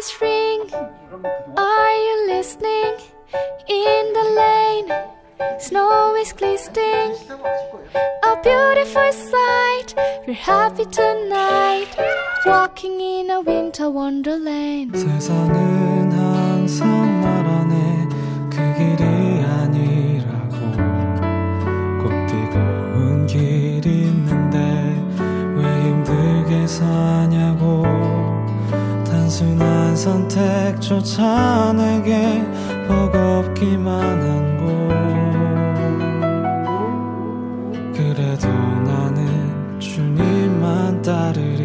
bells ring. Are you listening? In the lane, snow is glistening. A beautiful sight. We're happy tonight, walking in a winter wonderland. 세상은 항상 말하네 그 길이 아니라고. 꼭 뜨거운 길이 있는데 왜 힘들게 사냐고. 단순한 선택조차 내게 버겁기만 한 곳. 그래도 나는 주님만 따르리.